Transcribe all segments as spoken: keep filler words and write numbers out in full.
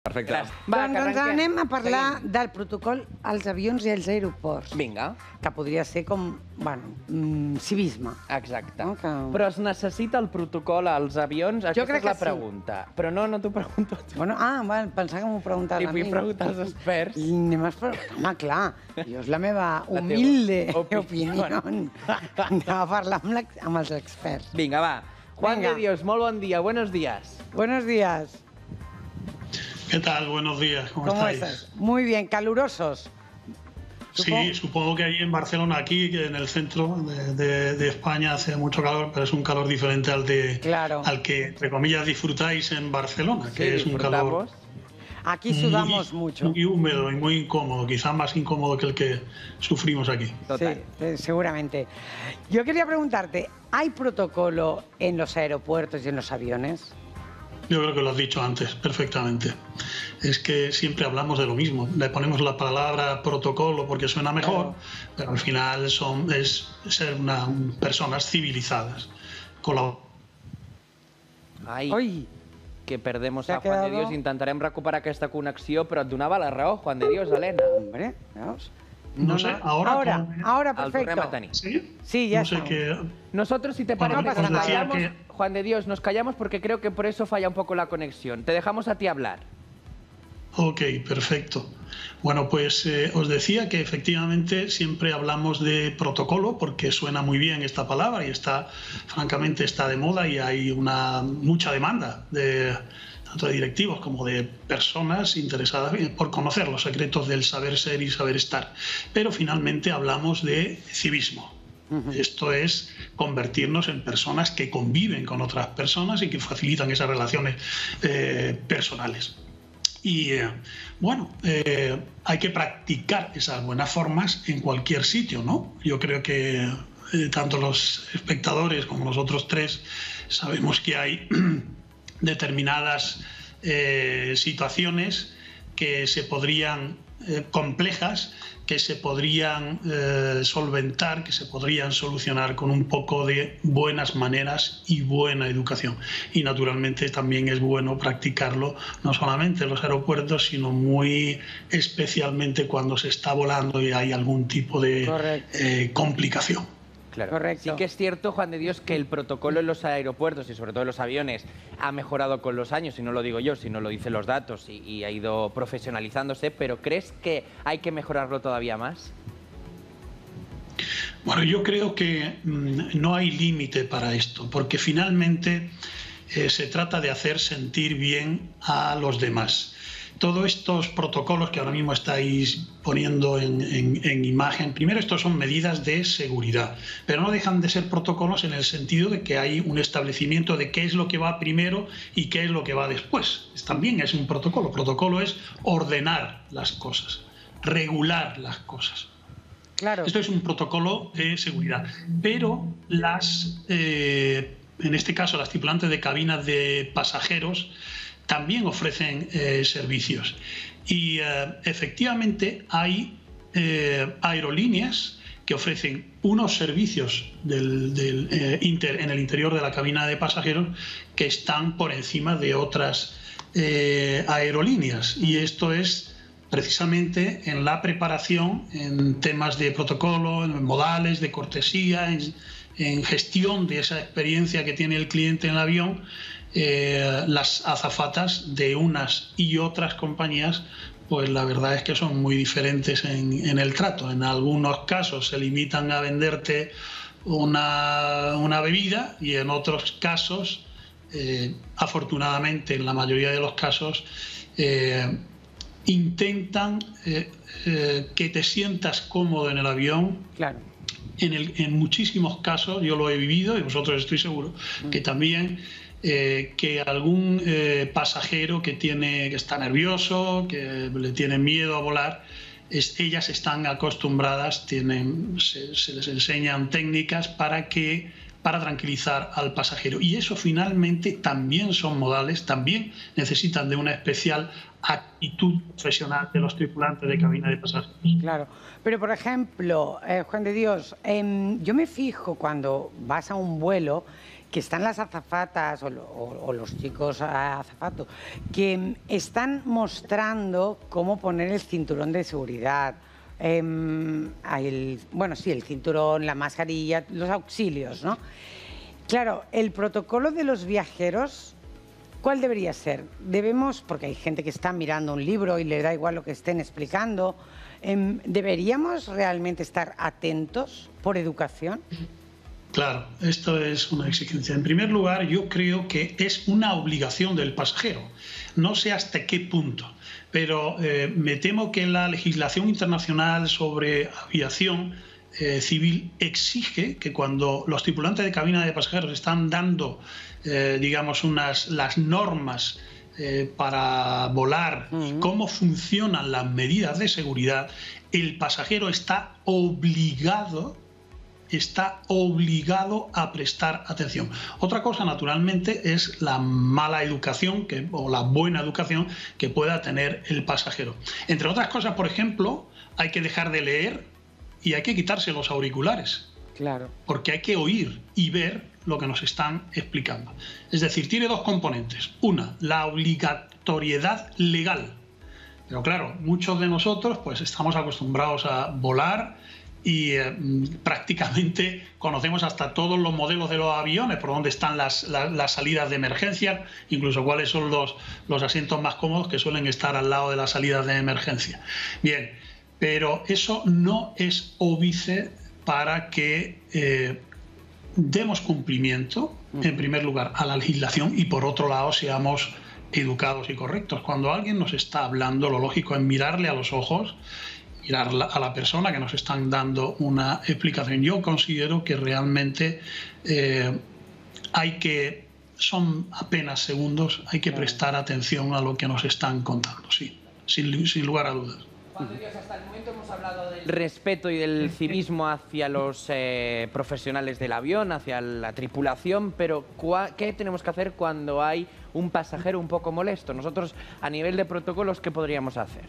Perfecte. Va, doncs, que doncs arrenquem. anem a parlar Seguim. del protocol als avions i als aeroports. Vinga. Que podria ser com, bueno, mm, civisme. Exacte. No, que... Però es necessita el protocol als avions? Aquesta crec és la que sí. pregunta. Però no, no t'ho pregunto a tu. Bueno, ah, bueno, pensava que m'ho preguntaves Li a mi. vull preguntar als experts. I anem a esperar. Home, clar, jo és la meva La teva humilde opinió. opinió. Anem a parlar amb, l'ex- amb els experts. Vinga, va. Juan Venga. de Dios, molt bon dia, buenos días. Buenos días. ¿Qué tal? Buenos días. ¿Cómo, ¿Cómo estáis? estás? Muy bien, calurosos. Sí, supongo que ahí en Barcelona, aquí que en el centro de, de- de España hace mucho calor, pero es un calor diferente al de Claro. al que, entre comillas, disfrutáis en Barcelona, que Sí, es un calor disfrutamos. Aquí sudamos muy, mucho. muy húmedo y muy incómodo, quizás más incómodo que el que sufrimos aquí. Total. Sí, eh, seguramente. Yo quería preguntarte, ¿hay protocolo en los aeropuertos y en los aviones? Yo creo que lo has dicho antes perfectamente. Es que siempre hablamos de lo mismo. Le ponemos la palabra protocolo porque suena mejor, Claro. pero al final son, es ser una, personas civilizadas. Colab- Ai, Oi, que perdemos Se ha a Juan de quedado- Dios. Intentarem recuperar aquesta connexió, però et donava la raó, Juan de Dios, Helena. hombre, veus? No, sé, ahora... Ahora, ¿cómo- ahora, El tornem perfecto. a tenir. ¿Sí? Sí, ya No sé estamos. qué... Nosotros, si te parece, Bueno, pues nos os decía callamos. que- Juan de Dios, nos callamos porque creo que por eso falla un poco la conexión. Te dejamos a ti hablar. Ok, perfecto. Bueno, pues eh, os decía que efectivamente siempre hablamos de protocolo porque suena muy bien esta palabra y está, francamente, está de moda y hay una mucha demanda de tanto de directivos como de personas interesadas por conocer los secretos del saber ser y saber estar. Pero finalmente hablamos de civismo. Esto es convertirnos en personas que conviven con otras personas y que facilitan esas relaciones eh, personales. Y eh, bueno, eh, hay que practicar esas buenas formas en cualquier sitio, ¿no? Yo creo que eh, tanto los espectadores como nosotros tres sabemos que hay determinadas eh, situaciones que se podrían, eh, complejas, que se podrían eh, solventar, que se podrían solucionar con un poco de buenas maneras y buena educación. Y naturalmente también es bueno practicarlo no solamente en los aeropuertos, sino muy especialmente cuando se está volando y hay algún tipo de Correcto. eh, complicación. Claro. Correcto. Sí que es cierto, Juan de Dios, que el protocolo en los aeropuertos y sobre todo en los aviones ha mejorado con los años, y no lo digo yo, sino lo dicen los datos, y, y ha ido profesionalizándose, pero ¿crees que hay que mejorarlo todavía más? Bueno, yo creo que mm, no hay límite para esto, porque finalmente eh, se trata de hacer sentir bien a los demás. Todos estos protocolos que ahora mismo estáis poniendo en, en- en imagen, primero estos son medidas de seguridad, pero no dejan de ser protocolos en el sentido de que hay un establecimiento de qué es lo que va primero y qué es lo que va después. También es un protocolo. Protocolo es ordenar las cosas, regular las cosas. Claro. Esto es un protocolo de seguridad, pero las, eh, en este caso, las tripulantes de cabinas de pasajeros también ofrecen eh, servicios. Y eh, efectivamente hay eh, aerolíneas que ofrecen unos servicios del- del, eh, inter- en el interior de la cabina de pasajeros que están por encima de otras eh, aerolíneas. Y esto es precisamente en la preparación, en temas de protocolo, en modales, de cortesía, en, en gestión de esa experiencia que tiene el cliente en el avión. Eh, las azafatas de unas y otras compañías, pues la verdad es que son muy diferentes en, en el trato. En algunos casos se limitan a venderte una, una bebida y en otros casos, eh, afortunadamente en la mayoría de los casos, eh, intentan eh, eh, que te sientas cómodo en el avión. Claro. En, el- en muchísimos casos, yo lo he vivido y vosotros estoy seguro, que también eh, que algún eh, pasajero que, tiene, que está nervioso, que le tiene miedo a volar, es- ellas están acostumbradas, tienen, se, se les enseñan técnicas para que para tranquilizar al pasajero. Y eso finalmente también son modales, también necesitan de una especial actitud profesional de los tripulantes de cabina de pasajeros. Claro, pero por ejemplo, eh, Juan de Dios, em, yo me fijo cuando vas a un vuelo que están las azafatas o, o, o los chicos azafatos que están mostrando cómo poner el cinturón de seguridad, eh, el, bueno, sí, el cinturón, la mascarilla, los auxilios, ¿no? Claro, el protocolo de los viajeros, ¿cuál debería ser? Debemos, porque hay gente que está mirando un libro y le da igual lo que estén explicando, eh, ¿deberíamos realmente estar atentos por educación? Claro, esto es una exigencia. En primer lugar, yo creo que es una obligación del pasajero. No sé hasta qué punto, pero eh, me temo que la legislación internacional sobre aviación eh, civil exige que cuando los tripulantes de cabina de pasajeros están dando, eh, digamos, unas, las normas eh, para volar, uh-huh. y cómo funcionan las medidas de seguridad, el pasajero está obligado está obligado a prestar atención. Otra cosa, naturalmente, es la mala educación que, o la buena educación que pueda tener el pasajero. Entre otras cosas, por ejemplo, hay que dejar de leer y hay que quitarse los auriculares. Claro. Porque hay que oír y ver lo que nos están explicando. Es decir, tiene dos componentes. Una, la obligatoriedad legal. Pero claro, muchos de nosotros pues estamos acostumbrados a volar y eh, prácticamente conocemos hasta todos los modelos de los aviones, por dónde están las, las, las salidas de emergencia, incluso cuáles son los, los asientos más cómodos que suelen estar al lado de las salidas de emergencia. Bien, pero eso no es óbice para que eh, demos cumplimiento, en primer lugar, a la legislación y por otro lado seamos educados y correctos. Cuando alguien nos está hablando, lo lógico es mirarle a los ojos, mirar a la persona que nos están dando una explicación. Yo considero que realmente eh, hay que, son apenas segundos, hay que prestar atención a lo que nos están contando, sí, sin, sin lugar a dudas. Juan de Dios, hasta el momento hemos hablado del respeto y del civismo hacia los eh, profesionales del avión, hacia la tripulación, pero ¿qué tenemos que hacer cuando hay un pasajero un poco molesto? Nosotros, a nivel de protocolos, ¿qué podríamos hacer?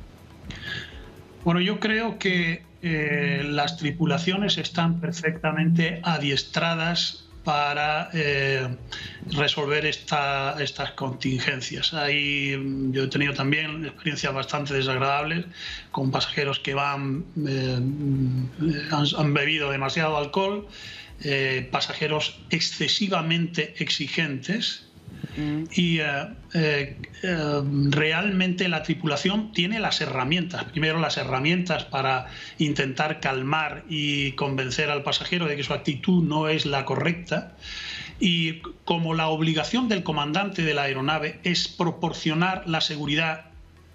Bueno, yo creo que eh, las tripulaciones están perfectamente adiestradas para eh, resolver esta, estas contingencias. Hay, yo he tenido también experiencias bastante desagradables con pasajeros que van, eh, han, han bebido demasiado alcohol, eh, pasajeros excesivamente exigentes. Y eh, eh, eh, realmente la tripulación tiene las herramientas, primero las herramientas para intentar calmar y convencer al pasajero de que su actitud no es la correcta, y como la obligación del comandante de la aeronave es proporcionar la seguridad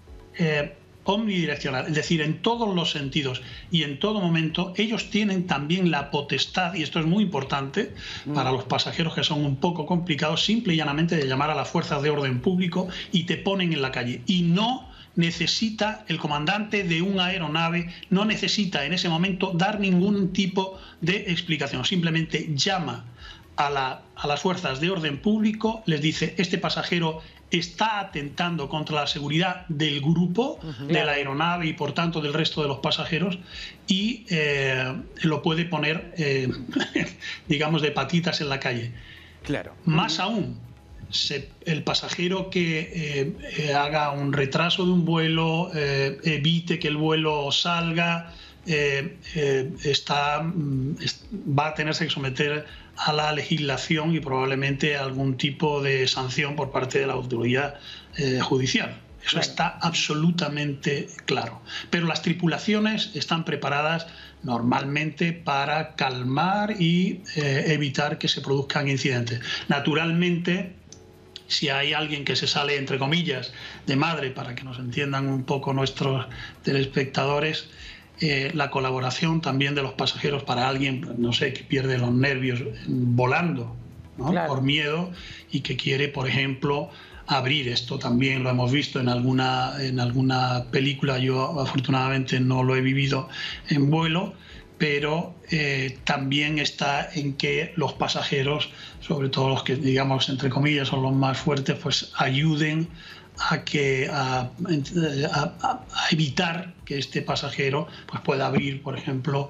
eh, omnidireccional, es decir, en todos los sentidos y en todo momento, ellos tienen también la potestad, y esto es muy importante mm. para los pasajeros que son un poco complicados, simple y llanamente de llamar a las fuerzas de orden público y te ponen en la calle. Y no necesita el comandante de una aeronave, no necesita en ese momento dar ningún tipo de explicación, simplemente llama a, la, a las fuerzas de orden público, les dice: este pasajero está atentando contra la seguridad del grupo, uh-huh. de la aeronave y por tanto del resto de los pasajeros, y eh, lo puede poner, eh, digamos, de patitas en la calle. Claro. Más uh-huh. aún, se, el pasajero que eh, eh, haga un retraso de un vuelo, eh, evite que el vuelo salga, eh, eh, está, es, va a tenerse que someter a la legislación y probablemente a algún tipo de sanción por parte de la autoridad eh, judicial. Eso claro. está absolutamente claro. Pero las tripulaciones están preparadas normalmente para calmar y eh, evitar que se produzcan incidentes. Naturalmente, si hay alguien que se sale, entre comillas, de madre, para que nos entiendan un poco nuestros telespectadores, Eh, la colaboración también de los pasajeros para alguien, no sé, que pierde los nervios volando, ¿no? Claro. por miedo, y que quiere, por ejemplo, abrir esto. También lo hemos visto en alguna, en alguna película. Yo afortunadamente no lo he vivido en vuelo, pero eh, también está en que los pasajeros, sobre todo los que, digamos, entre comillas, son los más fuertes, pues ayuden a, que, a, a, a evitar que este pasajero pues, pueda abrir, por ejemplo,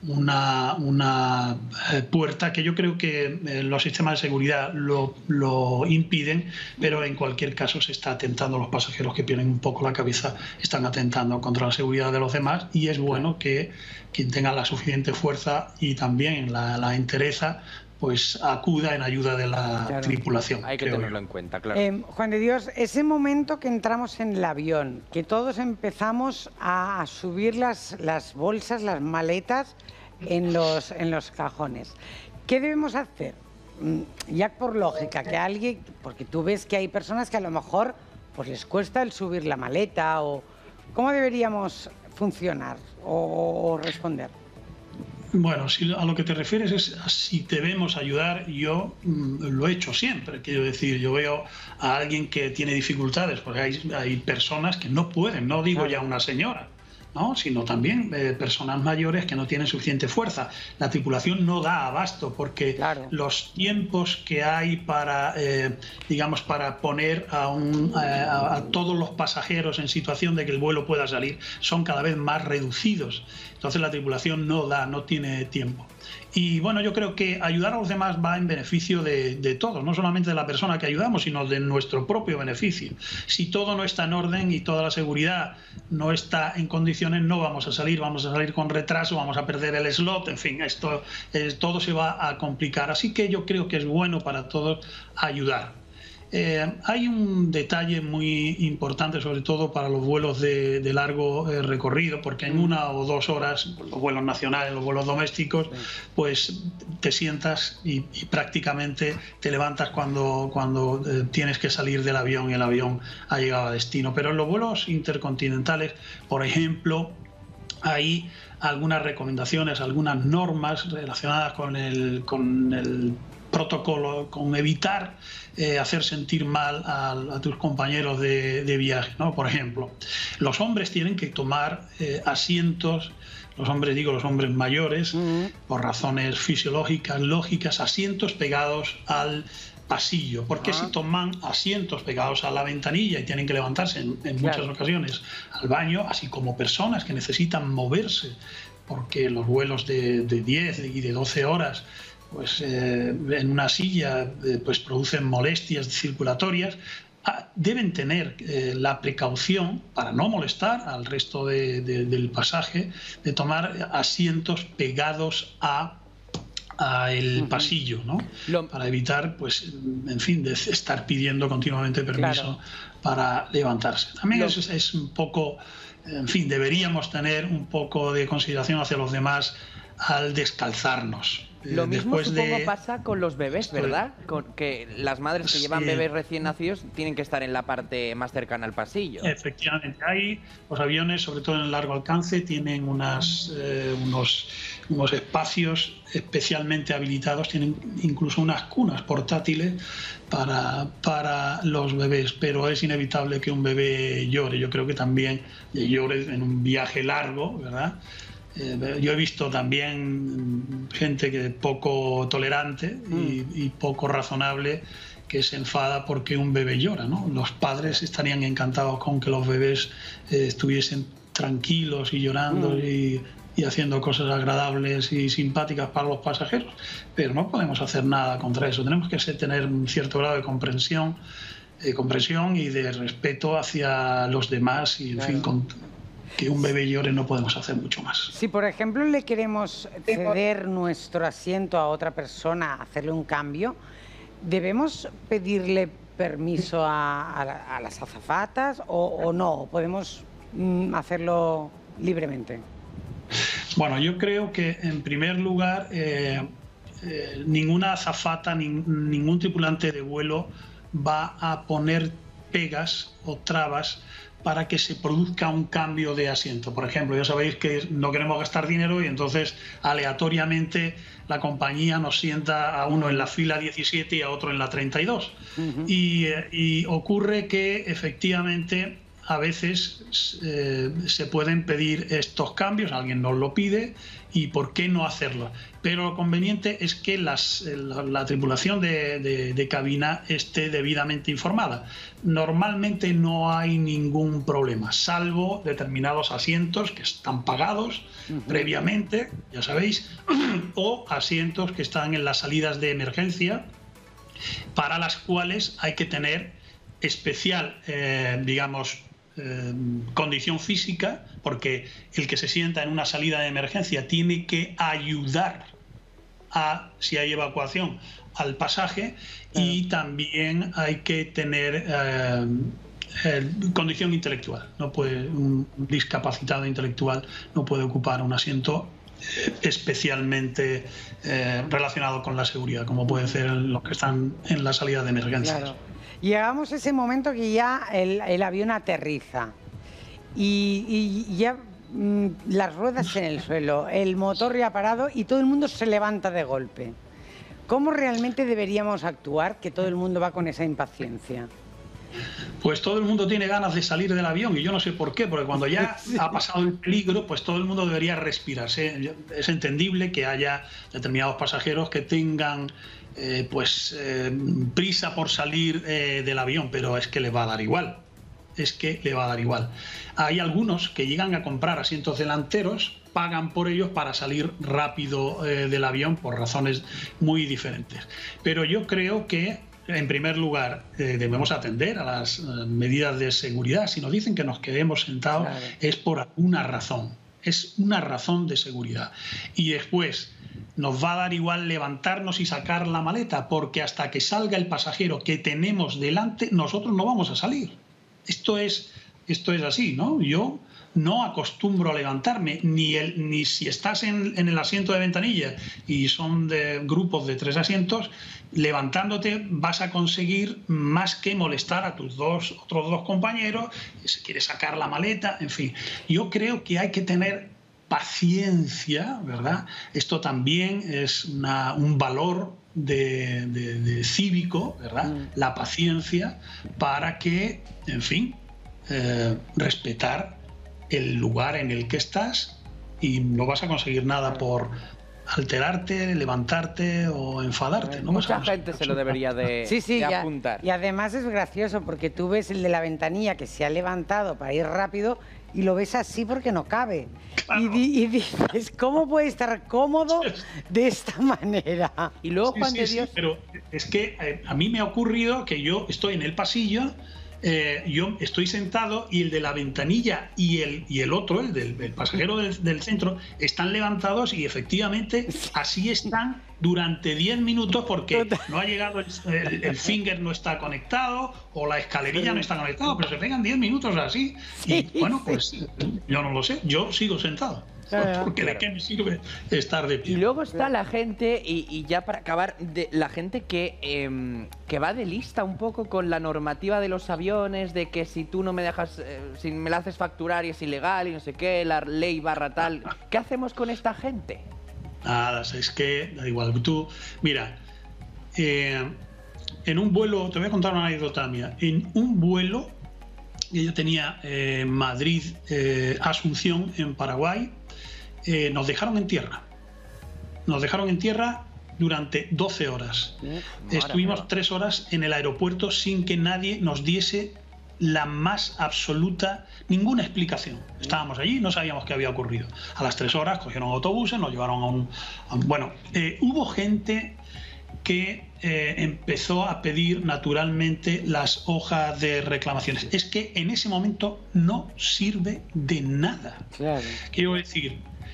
una, una eh, puerta que yo creo que eh, los sistemas de seguridad lo, lo impiden, pero en cualquier caso se está atentando, los pasajeros que pierden un poco la cabeza están atentando contra la seguridad de los demás, y es bueno que quien tenga la suficiente fuerza y también la, la entereza pues acuda en ayuda de la claro. tripulación. Hay que tenerlo yo. en cuenta, claro. Eh, Juan de Dios, ese momento que entramos en el avión, que todos empezamos a, a subir las, las bolsas, las maletas en los, en los cajones, ¿qué debemos hacer? Ya por lógica, que alguien, porque tú ves que hay personas que a lo mejor pues les cuesta el subir la maleta, o ¿cómo deberíamos funcionar o, o responder? Bueno, si a lo que te refieres es a si debemos ayudar, yo mm, lo he hecho siempre. Quiero decir, yo veo a alguien que tiene dificultades, porque hay, hay personas que no pueden, no digo ya una señora, ¿no? Sino también eh, personas mayores que no tienen suficiente fuerza. La tripulación no da abasto, porque claro. los tiempos que hay para, eh, digamos, para poner a, un, a, a todos los pasajeros en situación de que el vuelo pueda salir son cada vez más reducidos. Entonces la tripulación no da, no tiene tiempo. Y bueno, yo creo que ayudar a los demás va en beneficio de, de todos, no solamente de la persona que ayudamos, sino de nuestro propio beneficio. Si todo no está en orden y toda la seguridad no está en condiciones, no vamos a salir, vamos a salir con retraso, vamos a perder el slot, en fin, esto eh, todo se va a complicar. Así que yo creo que es bueno para todos ayudar. Eh, hay un detalle muy importante, sobre todo para los vuelos de, de largo eh, recorrido, porque en una o dos horas, los vuelos nacionales, los vuelos domésticos, pues te sientas y, y prácticamente te levantas cuando, cuando eh, tienes que salir del avión y el avión ha llegado a destino. Pero en los vuelos intercontinentales, por ejemplo, hay algunas recomendaciones, algunas normas relacionadas con el, con el protocolo, con evitar eh, hacer sentir mal a, a tus compañeros de, de viaje, ¿no? Por ejemplo, los hombres tienen que tomar eh, asientos, los hombres, digo los hombres mayores, uh-huh. por razones fisiológicas, lógicas, asientos pegados al pasillo, porque uh-huh. si toman asientos pegados a la ventanilla y tienen que levantarse en, en muchas claro. ocasiones al baño, así como personas que necesitan moverse, porque los vuelos de, de diez y de doce horas pues eh, en una silla eh, pues producen molestias circulatorias, ah, deben tener eh, la precaución, para no molestar al resto de, de, del pasaje, de tomar asientos pegados a a el uh-huh. pasillo, ¿no? Lo... para evitar, pues, en fin, de estar pidiendo continuamente permiso claro. para levantarse. También Lo... es, es un poco, en fin, deberíamos tener un poco de consideración hacia los demás al descalzarnos. Lo mismo Después supongo de... pasa con los bebés, ¿verdad? Con que las madres que sí. llevan bebés recién nacidos tienen que estar en la parte más cercana al pasillo. Efectivamente, hay los aviones, sobre todo en el largo alcance, tienen unas, eh, unos, unos espacios especialmente habilitados, tienen incluso unas cunas portátiles para, para los bebés, pero es inevitable que un bebé llore. Yo creo que también llore en un viaje largo, ¿verdad? Eh, yo he visto también gente que poco tolerante y, y poco razonable que se enfada porque un bebé llora, ¿no? Los padres estarían encantados con que los bebés eh, estuviesen tranquilos y llorando mm. y, y haciendo cosas agradables y simpáticas para los pasajeros, pero no podemos hacer nada contra eso. Tenemos que tener un cierto grado de comprensión, de comprensión y de respeto hacia los demás y, en claro. fin, con, que un bebé llore no podemos hacer mucho más. Si, por ejemplo, le queremos ceder nuestro asiento a otra persona, hacerle un cambio, ¿debemos pedirle permiso a, a, a las azafatas o, o no? ¿Podemos mm, hacerlo libremente? Bueno, yo creo que, en primer lugar, eh, eh, ninguna azafata, ni, ningún tripulante de vuelo va a poner pegas o trabas para que se produzca un cambio de asiento. Por ejemplo, ya sabéis que no queremos gastar dinero y entonces aleatoriamente la compañía nos sienta a uno en la fila diecisiete y a otro en la treinta y dos. Uh-huh. y, y ocurre que efectivamente a veces eh, se pueden pedir estos cambios, alguien nos lo pide, y por qué no hacerlo. Pero lo conveniente es que las, la, la tripulación de, de, de cabina esté debidamente informada. Normalmente no hay ningún problema, salvo determinados asientos que están pagados uh-huh. previamente, ya sabéis, o asientos que están en las salidas de emergencia, para las cuales hay que tener especial, eh, digamos, eh, condición física, porque el que se sienta en una salida de emergencia tiene que ayudar a, si hay evacuación, al pasaje, claro. Y también hay que tener eh, eh, condición intelectual. No puede, un discapacitado intelectual no puede ocupar un asiento especialmente eh, relacionado con la seguridad, como pueden ser los que están en la salida de emergencias. Claro. Llegamos a ese momento que ya el, el avión aterriza y, y ya mmm, las ruedas en el suelo, el motor ya parado y todo el mundo se levanta de golpe. ¿Cómo realmente deberíamos actuar, que todo el mundo va con esa impaciencia? Pues todo el mundo tiene ganas de salir del avión y yo no sé por qué, porque cuando ya sí. ha pasado el peligro, pues todo el mundo debería respirarse. Es entendible que haya determinados pasajeros que tengan eh, pues eh, prisa por salir eh, del avión, pero es que le va a dar igual. Es que le va a dar igual. Hay algunos que llegan a comprar asientos delanteros, pagan por ellos para salir rápido eh, del avión por razones muy diferentes. Pero yo creo que en primer lugar, eh, debemos atender a las eh, medidas de seguridad. Si nos dicen que nos quedemos sentados, claro. es por una razón. Es una razón de seguridad. Y después, nos va a dar igual levantarnos y sacar la maleta, porque hasta que salga el pasajero que tenemos delante, nosotros no vamos a salir. Esto es, esto es así, ¿no? Yo no acostumbro a levantarme, ni, el, ni si estás en, en el asiento de ventanilla y son de grupos de tres asientos, levantándote vas a conseguir más que molestar a tus dos otros dos compañeros, si quieres sacar la maleta, en fin. Yo creo que hay que tener paciencia, ¿verdad? Esto también es una, un valor de, de, de cívico, ¿verdad? Mm. La paciencia para que, en fin, eh, respetar el lugar en el que estás, y no vas a conseguir nada por alterarte, levantarte o enfadarte. ¿no? Mucha gente se lo debería de, sí, sí, de y apuntar. A, y además es gracioso porque tú ves el de la ventanilla que se ha levantado para ir rápido y lo ves así porque no cabe. Claro. Y, di, y dices, ¿cómo puede estar cómodo de esta manera? Y luego, sí, Juan sí, de sí, Dios... pero es que eh, a mí me ha ocurrido que yo estoy en el pasillo, Eh, yo estoy sentado y el de la ventanilla y el, y el otro, el del el pasajero del, del centro, están levantados y efectivamente así están durante diez minutos porque no ha llegado, el, el, el finger no está conectado o la escalerilla no está conectada, pero se pegan diez minutos así y bueno, pues yo no lo sé, yo sigo sentado. Claro, porque claro. ¿De qué me sirve estar de pie? Y luego está la gente, y, y ya para acabar, de, la gente que, eh, que va de lista un poco con la normativa de los aviones, de que si tú no me dejas, eh, si me la haces facturar y es ilegal y no sé qué, la ley barra tal. ¿Qué hacemos con esta gente? Nada, es que da igual. Tú, mira, eh, en un vuelo, te voy a contar una anécdota mía. En un vuelo, yo tenía eh, Madrid, eh, Asunción en Paraguay. Eh, nos dejaron en tierra. Nos dejaron en tierra durante doce horas. Uf, Estuvimos tres horas en el aeropuerto sin que nadie nos diese la más absoluta, ninguna explicación. Estábamos allí, no sabíamos qué había ocurrido. A las tres horas cogieron autobuses, nos llevaron a un... A un bueno, eh, hubo gente que eh, empezó a pedir naturalmente las hojas de reclamaciones. Es que en ese momento no sirve de nada. Claro. Quiero decir,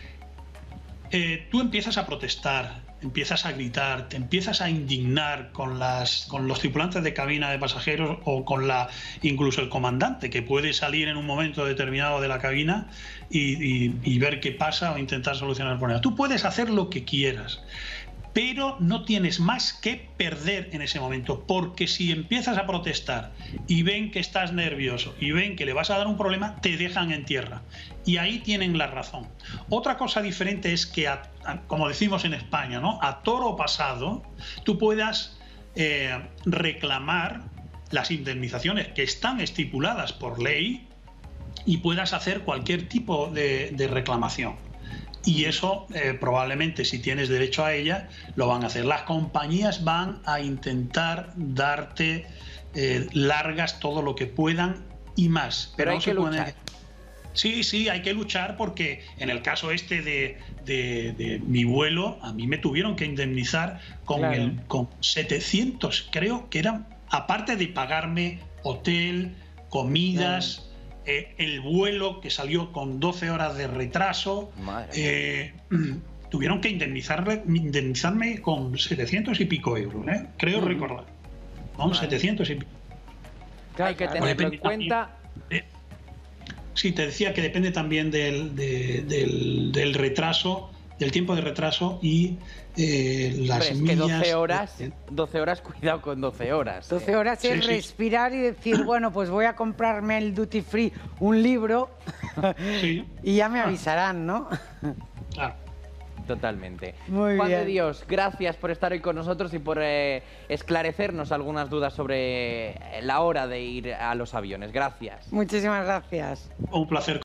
eh, tú empiezas a protestar, empiezas a gritar, te empiezas a indignar con, las, con los tripulantes de cabina de pasajeros o con la incluso el comandante, que puede salir en un momento determinado de la cabina y, y, y ver qué pasa o intentar solucionar el problema. Tú puedes hacer lo que quieras, pero no tienes más que perder en ese momento, porque si empiezas a protestar y ven que estás nervioso y ven que le vas a dar un problema, te dejan en tierra. Y ahí tienen la razón. Otra cosa diferente es que, a, a, como decimos en España, ¿no? A toro pasado, tú puedas eh, reclamar las indemnizaciones que están estipuladas por ley, y puedas hacer cualquier tipo de, de reclamación. Y eso eh, probablemente, si tienes derecho a ella, lo van a hacer. Las compañías van a intentar darte eh, largas todo lo que puedan y más. Pero hay no que se pueden... luchar. Sí, sí, hay que luchar porque en el caso este de, de, de mi vuelo, a mí me tuvieron que indemnizar con, Claro. el, con setecientos, creo que eran, aparte de pagarme hotel, comidas, eh, el vuelo que salió con doce horas de retraso, Madre eh, tuvieron que indemnizarle, indemnizarme con setecientos y pico euros, ¿eh? Creo recordar. ¿No? Vale. setecientos y pico. Hay que Claro. tenerlo en Depende cuenta. también de- Sí, te decía que depende también del, de- del, del retraso, del tiempo de retraso y eh, las Hombre, es que millas. doce horas, doce horas, cuidado con doce horas. doce eh. horas Sí, es sí. respirar y decir, bueno, pues voy a comprarme el duty free un libro Sí, y ya me avisarán, ¿no? claro. Totalmente. Muy Juan de bien. Dios, gracias por estar hoy con nosotros y por eh, esclarecernos algunas dudas sobre la hora de ir a los aviones. Gracias. Muchísimas gracias. Un placer.